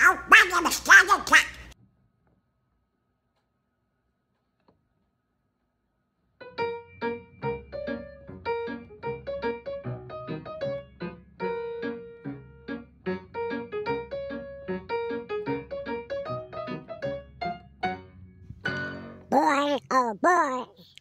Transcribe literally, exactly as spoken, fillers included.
go back in the starting truck. Boy, oh boy.